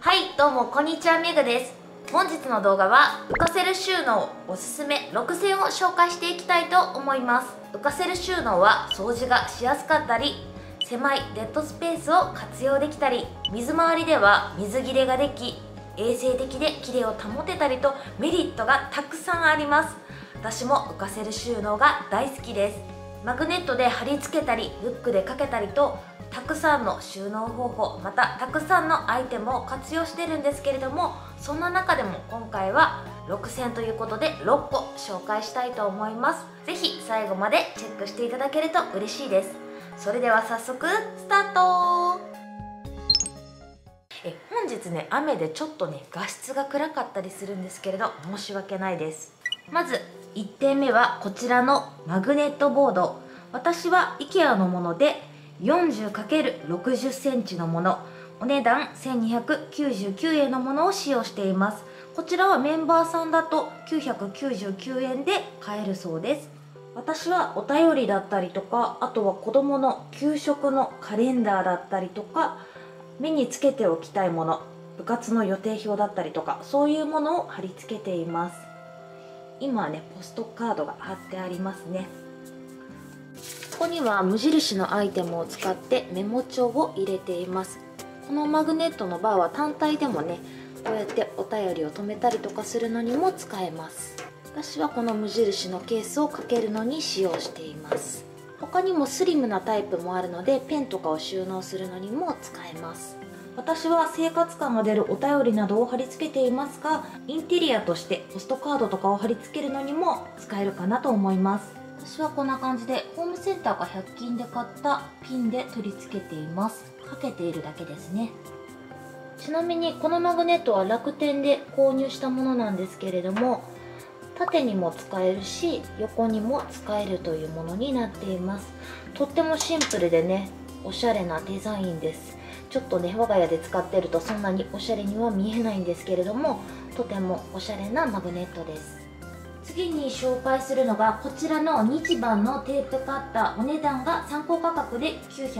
はい、どうもこんにちは、めぐです。本日の動画は浮かせる収納おすすめ6選を紹介していきたいと思います。浮かせる収納は掃除がしやすかったり、狭いデッドスペースを活用できたり、水回りでは水切れができ衛生的で綺麗を保てたりとメリットがたくさんあります。私も浮かせる収納が大好きです。マグネットで貼り付けたりフックでかけたりと、たくさんの収納方法、またたくさんのアイテムを活用してるんですけれども、そんな中でも今回は6選ということで6個紹介したいと思います。ぜひ最後までチェックしていただけると嬉しいです。それでは早速スタート。本日ね、雨でちょっとね画質が暗かったりするんですけれど、申し訳ないです。まず1点目はこちらのマグネットボード。私は IKEA のもので 40×60 センチのもの、お値段1299円のものを使用しています。こちらはメンバーさんだと999円で買えるそうです。私はお便りだったりとか、あとは子供の給食のカレンダーだったりとか、目につけておきたいもの、部活の予定表だったりとか、そういうものを貼り付けています。今はね、ポストカードが貼ってありますね。ここには無印のアイテムを使ってメモ帳を入れています。このマグネットのバーは単体でもね、こうやってお便りを留めたりとかするのにも使えます。私はこの無印のケースをかけるのに使用しています。他にもスリムなタイプもあるので、ペンとかを収納するのにも使えます。私は生活感が出るお便りなどを貼り付けていますが、インテリアとしてポストカードとかを貼り付けるのにも使えるかなと思います。私はこんな感じでホームセンターか100均で買ったピンで取り付けています。かけているだけですね。ちなみにこのマグネットは楽天で購入したものなんですけれども、縦にも使えるし横にも使えるというものになっています。とってもシンプルでね、おしゃれなデザインです。ちょっとね、我が家で使っているとそんなにおしゃれには見えないんですけれども、とてもおしゃれなマグネットです。次に紹介するのがこちらの日版のテープカッター。お値段が参考価格で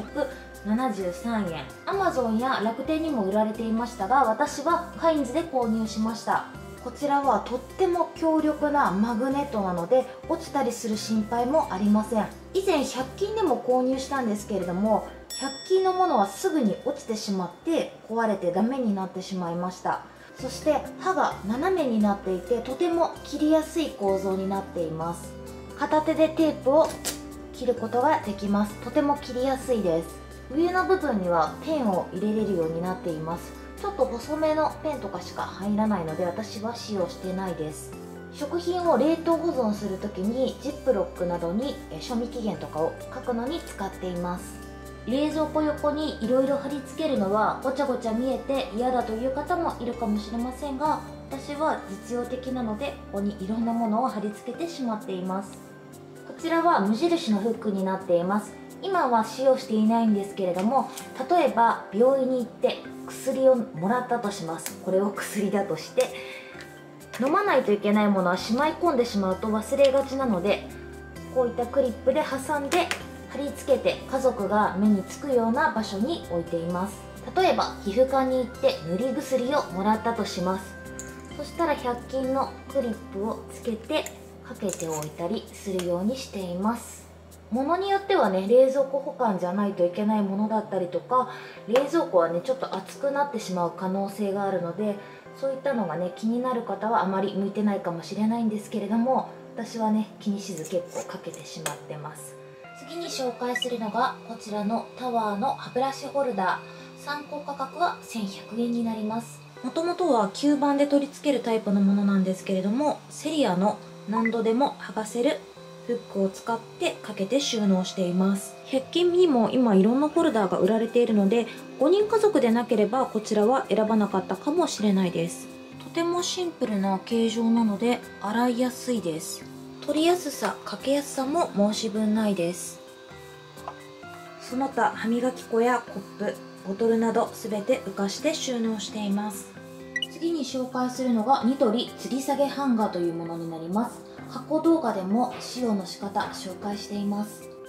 973円。 Amazon や楽天にも売られていましたが、私はカインズで購入しました。こちらはとっても強力なマグネットなので、落ちたりする心配もありません。以前100均でも購入したんですけれども、100均のものはすぐに落ちてしまって壊れてダメになってしまいました。そして刃が斜めになっていて、とても切りやすい構造になっています。片手でテープを切ることができます。とても切りやすいです。上の部分にはペンを入れれるようになっています。ちょっと細めのペンとかしか入らないので、私は使用してないです。食品を冷凍保存するときにジップロックなどに賞味期限とかを書くのに使っています。冷蔵庫横にいろいろ貼り付けるのはごちゃごちゃ見えて嫌だという方もいるかもしれませんが、私は実用的なのでここにいろんなものを貼り付けてしまっています。こちらは無印のフックになっています。今は使用していないんですけれども、例えば病院に行って薬をもらったとします。これを薬だとして飲まないといけないものはしまい込んでしまうと忘れがちなので、こういったクリップで挟んで貼り付けて家族が目につくような場所に置いています。例えば皮膚科に行って塗り薬をもらったとします。そしたら100均のクリップをつけてかけておいたりするようにしています。物によってはね、冷蔵庫保管じゃないといけないものだったりとか、冷蔵庫はねちょっと熱くなってしまう可能性があるので、そういったのがね気になる方はあまり向いてないかもしれないんですけれども、私はね気にしず結構かけてしまってます。次に紹介するのがこちらのタワーの歯ブラシホルダー。参考価格は1100円になります。もともとは吸盤で取り付けるタイプのものなんですけれども、セリアの何度でも剥がせるフックを使ってかけて収納しています。100均にも今いろんなホルダーが売られているので、5人家族でなければこちらは選ばなかったかもしれないです。とてもシンプルな形状なので洗いやすいです。取りやすさ、かけやすさも申し分ないです。その他歯磨き粉やコップ、ボトルなど全て浮かして収納しています。次に紹介するのがニトリ吊り下げハンガーというものになります。過去動画でも使用の仕方紹介しています。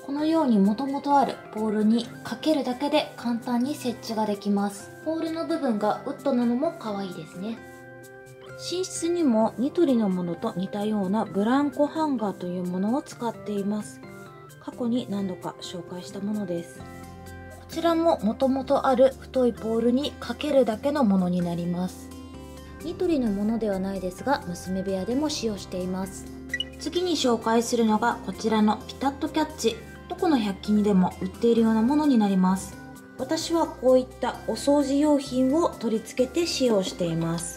このように元々あるポールにかけるだけで簡単に設置ができます。ポールの部分がウッドなのも可愛いですね。寝室にもニトリのものと似たようなブランコハンガーというものを使っています。過去に何度か紹介したものです。こちらも元々ある太いポールにかけるだけのものになります。ニトリのものではないですが、娘部屋でも使用しています。次に紹介するのがこちらのピタッとキャッチ。どこの100均にでも売っているようなものになります。私はこういったお掃除用品を取り付けて使用しています。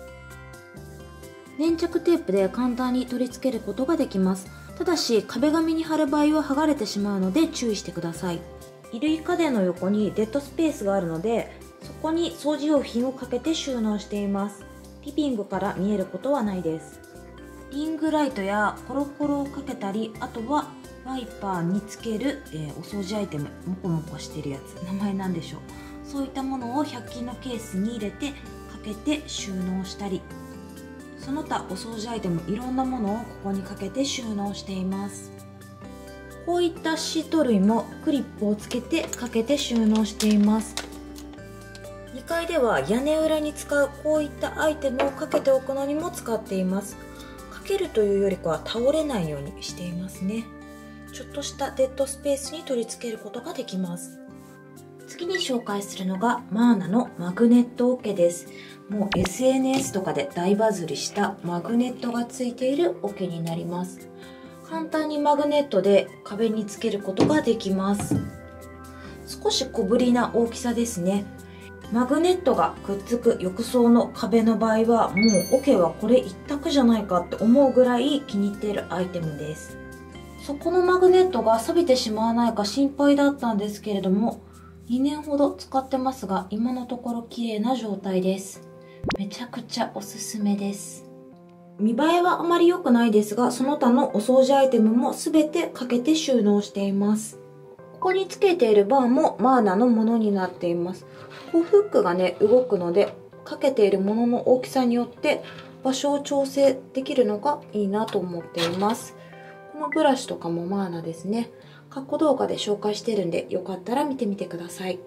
粘着テープで簡単に取り付けることができます。ただし壁紙に貼る場合は剥がれてしまうので注意してください。衣類家電の横にデッドスペースがあるので、そこに掃除用品をかけて収納しています。リビングから見えることはないです。リングライトやコロコロをかけたり、あとはワイパーにつける、お掃除アイテム、モコモコしてるやつ、名前なんでしょう。そういったものを100均のケースに入れてかけて収納したり、その他お掃除アイテムいろんなものをここにかけて収納しています。こういったシート類もクリップをつけてかけて収納しています。2階では屋根裏に使うこういったアイテムをかけておくのにも使っています。かけるというよりかは倒れないようにしていますね。ちょっとしたデッドスペースに取り付けることができます。次に紹介するのがマーナのマグネット桶です。もう SNS とかで大バズりしたマグネットがついている桶になります。簡単にマグネットで壁につけることができます。少し小ぶりな大きさですね。マグネットがくっつく浴槽の壁の場合はもう桶はこれ一択じゃないかって思うぐらい気に入っているアイテムです。そこのマグネットが錆びてしまわないか心配だったんですけれども、2年ほど使ってますが今のところ綺麗な状態です。めちゃくちゃおすすめです。見栄えはあまり良くないですが、その他のお掃除アイテムも全てかけて収納しています。ここにつけているバーもマーナのものになっています。こうフックがね動くので、かけているものの大きさによって場所を調整できるのがいいなと思っています。このブラシとかもマーナですね。過去動画で紹介してるんで、よかったら見てみてください。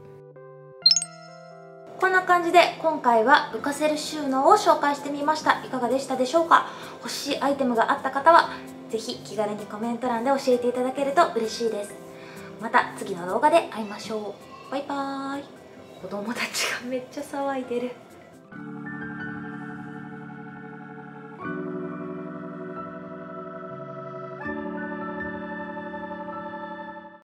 こんな感じで今回は浮かせる収納を紹介してみました。いかがでしたでしょうか。欲しいアイテムがあった方はぜひ気軽にコメント欄で教えていただけると嬉しいです。また次の動画で会いましょう。バイバーイ。子供たちがめっちゃ騒いでる。